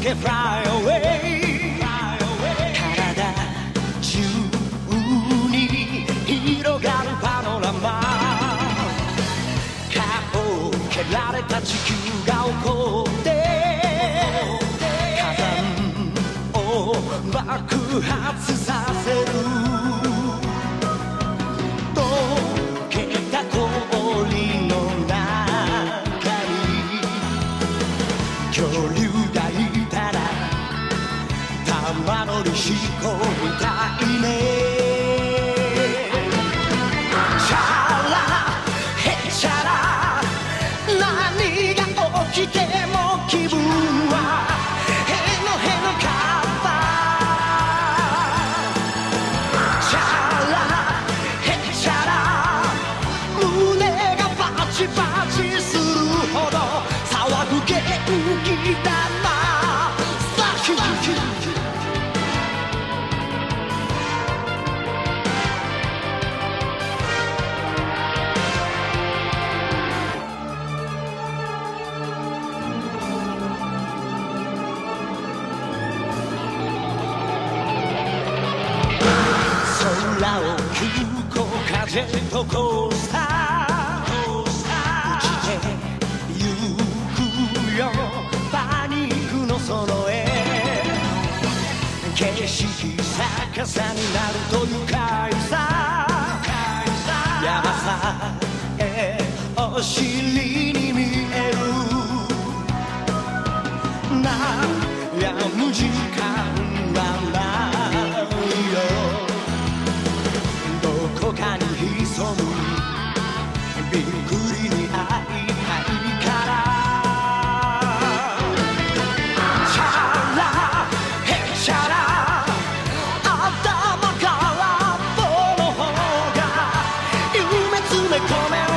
け Fly away 体中に広がるパノラマ顔を蹴られた地球が怒って火山を爆発させる溶けた氷の中に恐竜がいたら玉乗りしこみたいねチャラヘチャラ何が起きても気分はへのへのカッパチャラヘチャラ胸がバチバチするほど騒ぐ元気だな空を急行かジェットコースター落ちてゆくよパニックのその絵景色逆さになると愉快さ山さえお尻に見える悩む時間はないよどこかに潜むびっくりに会いたいからチャラヘチャラ頭から棒の方が夢詰め込める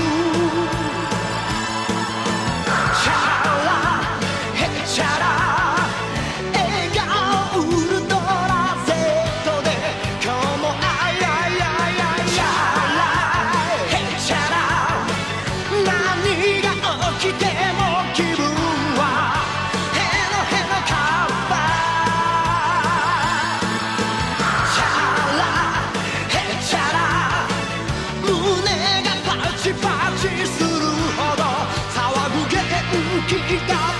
チャラヘチャラ笑顔ウルトラ Z で今日もあいあいあいあいチャラヘチャラ何が起きても気分はへのへのカッパチャラヘチャラ胸がパチパチするほど騒ぐ元気だ